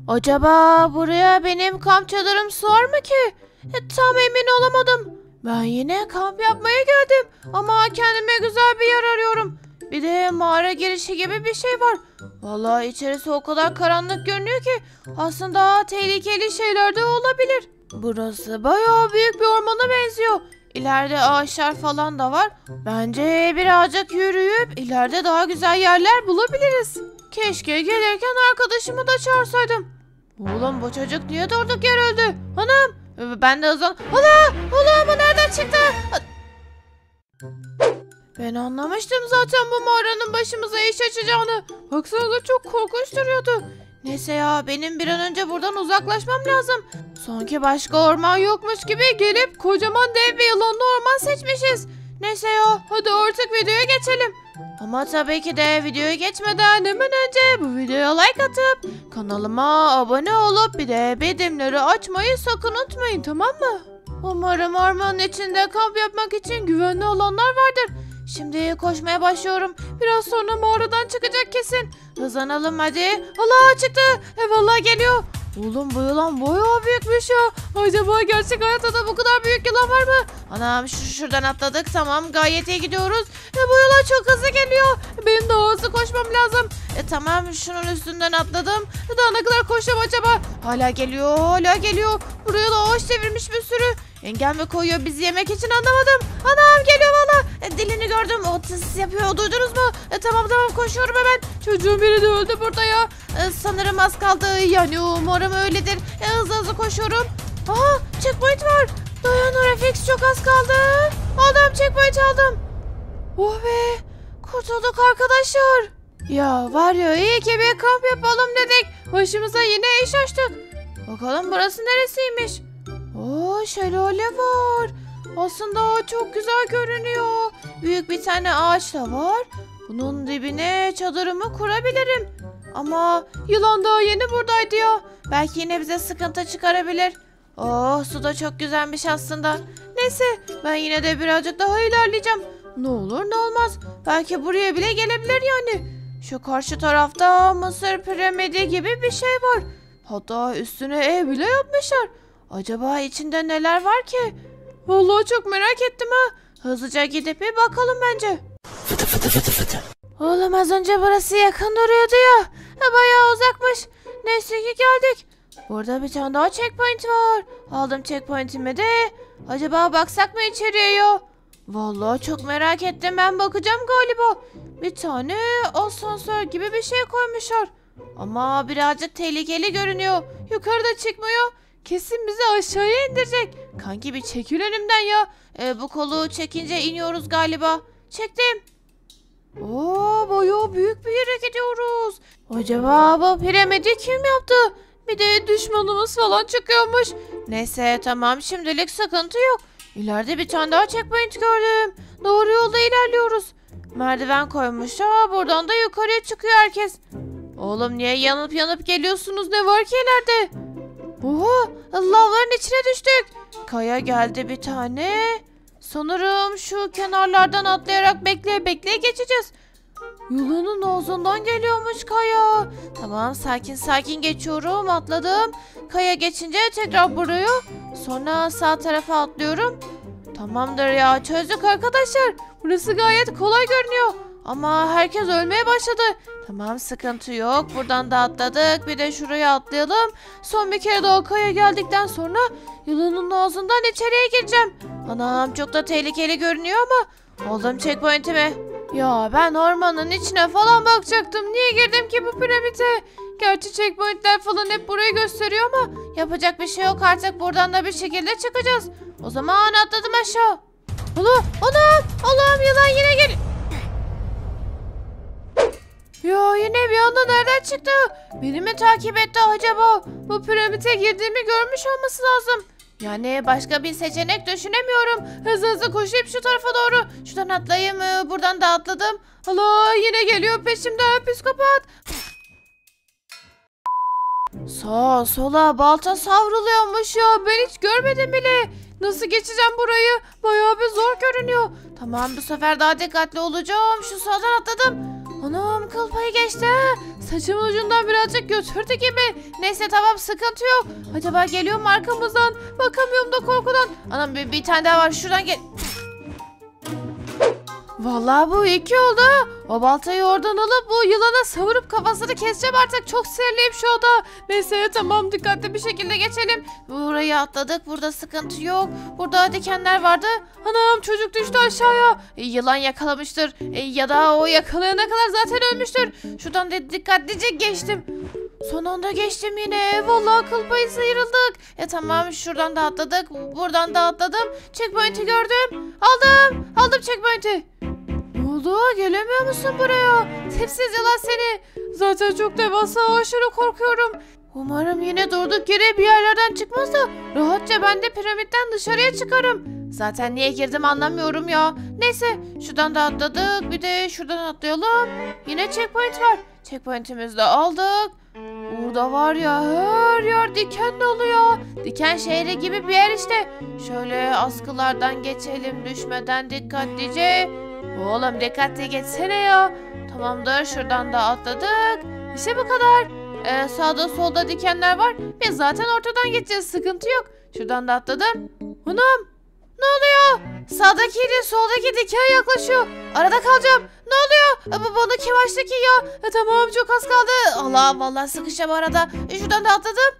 Acaba buraya benim kamp çadırım sığar mı ki? Tam emin olamadım. Ben yine kamp yapmaya geldim ama kendime güzel bir yer arıyorum. Bir de mağara girişi gibi bir şey var. Vallahi içerisi o kadar karanlık görünüyor ki aslında tehlikeli şeyler de olabilir. Burası bayağı büyük bir ormana benziyor. İleride ağaçlar falan da var. Bence birazcık yürüyüp ileride daha güzel yerler bulabiliriz. Keşke gelirken arkadaşımı da çağırsaydım. Oğlum bu çocuk niye durduk yer öldü? Anam! Ben de hızlan... Ulan bu nereden çıktı? Ben anlamıştım zaten bu mağaranın başımıza iş açacağını. Baksanıza çok korkunç duruyordu. Neyse ya benim bir an önce buradan uzaklaşmam lazım. Sanki başka orman yokmuş gibi gelip kocaman dev bir yılanlı orman seçmişiz. Neyse ya hadi artık videoya geçelim. Ama tabii ki de videoya geçmeden hemen önce bu videoya like atıp kanalıma abone olup bir de bildirimleri açmayı sakın unutmayın, tamam mı? Umarım ormanın içinde kamp yapmak için güvenli alanlar vardır. Şimdi koşmaya başlıyorum. Biraz sonra mağaradan çıkacak kesin. Hızlanalım hadi. Allah çıktı. Vallahi geliyor. Oğlum bu yılan bayağı büyükmüş ya. Acaba gerçek hayatta da bu kadar büyük yılan var mı? Anam şuradan atladık, tamam gayet iyi gidiyoruz. Bu yılan çok hızlı geliyor. Benim daha hızlı koşmam lazım. Tamam şunun üstünden atladım. Daha ne kadar koşacağım acaba? Hala geliyor. Buraya da ağaç çevirmiş bir sürü. Engel mi koyuyor bizi yemek için, anlamadım. Anam geliyor valla. Dilini gördüm. O tıs yapıyor, duydunuz mu? Tamam koşuyorum hemen. Çocuğun biri de öldü burada ya. Sanırım az kaldı. Yani umarım öyledir. Hızlı koşuyorum. Aha checkpoint var. Dayan Reflex, çok az kaldı. Aldım, checkpoint aldım. Oh be, kurtulduk arkadaşlar. Ya var ya, iyi ki bir kamp yapalım dedik. Başımıza yine iş açtık. Bakalım burası neresiymiş? Oo, şelale var. Aslında çok güzel görünüyor. Büyük bir tane ağaç da var. Bunun dibine çadırımı kurabilirim. Ama yılan daha yeni buradaydı ya. Belki yine bize sıkıntı çıkarabilir. Oh, su da çok güzelmiş aslında. Neyse, ben yine de birazcık daha ilerleyeceğim. Ne olur ne olmaz. Belki buraya bile gelebilir yani. Şu karşı tarafta Mısır piramidi gibi bir şey var. Hatta üstüne ev bile yapmışlar. Acaba içinde neler var ki? Vallahi çok merak ettim ha. Hızlıca gidip bir bakalım bence. Fıtı. Oğlum az önce burası yakın duruyordu ya. Bayağı uzakmış. Neyse ki geldik. Burada bir tane daha checkpoint var. Aldım checkpoint'imi de. Acaba baksak mı içeriye ya? Vallahi çok merak ettim, ben bakacağım galiba. Bir tane asansör gibi bir şey koymuşlar. Ama birazcık tehlikeli görünüyor. Yukarıda çıkmıyor. Kesin bizi aşağıya indirecek. Kanki bir çekil önümden ya. Bu kolu çekince iniyoruz galiba. Çektim. Oo, bayağı büyük bir yere gidiyoruz. Acaba bu piramidi kim yaptı? Bir de düşmanımız falan çıkıyormuş. Neyse tamam, şimdilik sıkıntı yok. İleride bir tane daha checkpoint gördüm. Doğru yolda ilerliyoruz. Merdiven koymuş. Buradan da yukarıya çıkıyor herkes. Oğlum niye yanıp geliyorsunuz? Ne var ki ileride? Oha, lavların içine düştük. Kaya geldi bir tane. Sanırım şu kenarlardan atlayarak bekleye geçeceğiz. Yılanın ağzından geliyormuş kaya. Tamam, sakin geçiyorum, atladım. Kaya geçince tekrar buraya. Sonra sağ tarafa atlıyorum. Tamamdır ya, çözdük arkadaşlar. Burası gayet kolay görünüyor. Ama herkes ölmeye başladı. Tamam, sıkıntı yok. Buradan da atladık. Bir de şuraya atlayalım. Son bir kere daha kaya geldikten sonra yılanın ağzından içeriye gireceğim. Anam çok da tehlikeli görünüyor ama aldım checkpoint'imi. Ya ben ormanın içine falan bakacaktım. Niye girdim ki bu piramide? Gerçi checkpoint'ler falan hep burayı gösteriyor ama yapacak bir şey yok, artık buradan da bir şekilde çıkacağız. O zaman atladım aşağı. Allah'ım yılan yine gel. Ya yine bir anda nereden çıktı? Beni mi takip etti acaba? Bu piramide girdiğimi görmüş olması lazım. Yani başka bir seçenek düşünemiyorum. Hızlı koşayım şu tarafa doğru. Şuradan atlayayım. Buradan da atladım. Allah, yine geliyor peşimden psikopat. Sağa sola balta savruluyormuş ya. Ben hiç görmedim bile. Nasıl geçeceğim burayı? Bayağı bir zor görünüyor. Tamam, bu sefer daha dikkatli olacağım. Şu sağdan atladım. Anam kıl payı geçti. Saçımın ucundan birazcık götürdü gibi. Neyse tamam sıkıntı yok. Acaba geliyor mu arkamızdan? Bakamıyorum da korkudan. Anam bir tane daha var şuradan gel. Vallahi bu iki oldu. O baltayı oradan alıp bu yılana savurup kafasını keseceğim artık. Çok sinirliyim şu anda. Neyse tamam dikkatli bir şekilde geçelim. Burayı atladık. Burada sıkıntı yok. Burada dikenler vardı. Anam çocuk düştü aşağıya. Yılan yakalamıştır. Ya da o yakalayana kadar zaten ölmüştür. Şuradan da dikkatlice geçtim. Son anda geçtim yine. Vallahi kıl payı sıyrıldık. Tamam şuradan da atladık. Buradan da atladım. Checkpoint'i gördüm. Aldım checkpoint'i. Ne oldu? Gelemiyor musun buraya? Tipsiz yılan seni. Zaten çok devasa, aşırı korkuyorum. Umarım yine durduk yere bir yerlerden çıkmaz da rahatça ben de piramitten dışarıya çıkarım. Zaten niye girdim anlamıyorum ya. Neyse şuradan da atladık. Bir de şuradan atlayalım. Yine checkpoint var. Checkpoint'imizi de aldık. Burada var ya her yer diken dolu ya. Diken şehri gibi bir yer işte. Şöyle askılardan geçelim düşmeden dikkatlice. Oğlum dikkatli geçsene ya. Tamamdır şuradan da atladık. İşte bu kadar. Sağda solda dikenler var. Biz zaten ortadan geçeceğiz sıkıntı yok. Şuradan da atladım. Anam ne oluyor? Sağdaki soldaki diken yaklaşıyor. Arada kalacağım. Ne oluyor? Bana kim açtı ki ya? Tamam çok az kaldı. Allah vallahi sıkışacağım arada. Şuradan da atladım.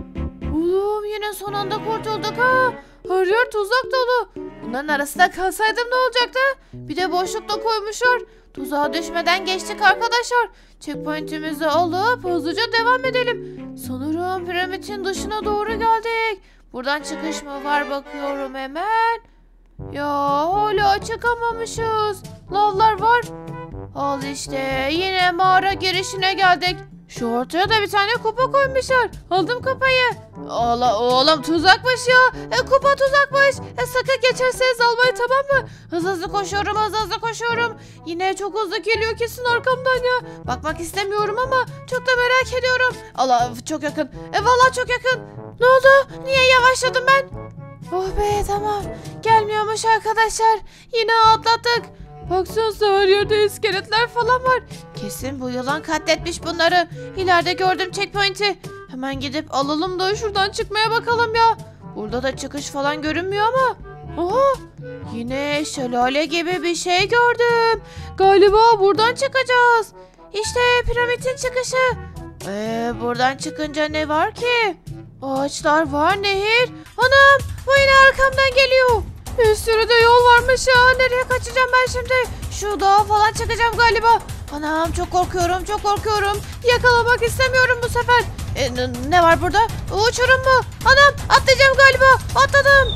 Oğlum yine son anda kurtulduk ha. Her yer tuzak dolu. Bunların arasında kalsaydım ne olacaktı? Bir de boşlukta koymuşlar. Tuzağa düşmeden geçtik arkadaşlar. Checkpoint'imizi alıp hızlıca devam edelim. Sanırım piramidin dışına doğru geldik. Buradan çıkış mı var bakıyorum hemen. Ya hala çıkamamışız. Lavlar var. Al işte yine mağara girişine geldik. Şu ortaya da bir tane kupa koymuşlar. Aldım kupayı. Allah oğlum tuzakmış ya. Kupa tuzakmış. Sakın geçerseniz almayı tamam mı? Hızlı koşuyorum. Yine çok hızlı geliyor kesin arkamdan ya. Bakmak istemiyorum ama çok da merak ediyorum. Allah çok yakın. Vallahi çok yakın. Ne oldu? Niye yavaşladım ben? Oh be tamam. Gelmiyormuş arkadaşlar. Yine atlattık. Baksanıza her yerde iskeletler falan var. Kesin bu yılan katletmiş bunları. İleride gördüm checkpoint'i. Hemen gidip alalım da şuradan çıkmaya bakalım ya. Burada da çıkış falan görünmüyor ama. Oha yine şelale gibi bir şey gördüm. Galiba buradan çıkacağız. İşte piramidin çıkışı. Buradan çıkınca ne var ki? Ağaçlar var, nehir. Anam bu yine arkamdan geliyor. Bir sürü de yol varmış ya. Nereye kaçacağım ben şimdi? Şu dağa falan çıkacağım galiba. Anam çok korkuyorum. Yakalamak istemiyorum bu sefer. Ne var burada? Uçurum mu? Anam atlayacağım galiba. Atladım.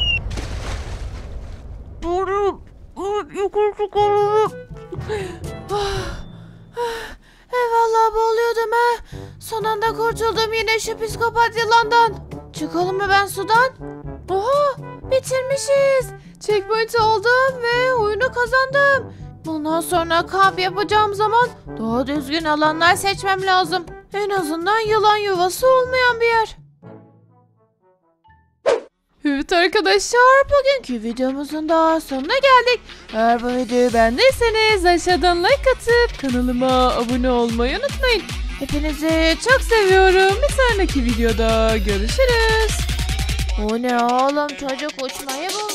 Yukarı çıkalım. Eyvallah boğuluyordum ha. Son anda kurtuldum yine şu psikopat yılandan. Çıkalım mı ben sudan? Oha bitirmişiz. Checkpoint aldım ve oyunu kazandım. Bundan sonra kamp yapacağım zaman daha düzgün alanlar seçmem lazım. En azından yılan yuvası olmayan bir yer. Evet arkadaşlar bugünkü videomuzun daha sonuna geldik. Eğer bu videoyu beğendiyseniz aşağıdan like atıp kanalıma abone olmayı unutmayın. Hepinizi çok seviyorum. Bir sonraki videoda görüşürüz. O ne oğlum çocuk uçmayı bulmuş.